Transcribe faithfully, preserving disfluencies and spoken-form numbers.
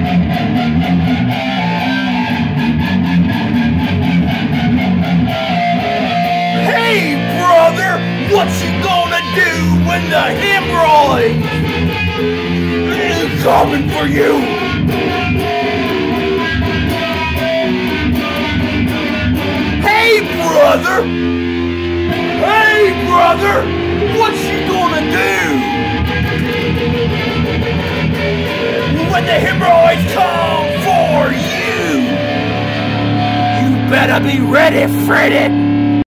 Hey, brother, what you gonna do when the hemorrhoid is coming for you? Hey, brother! Hey, brother! What you gonna do when the hemorrhoids come for you? You better be ready, Freddy!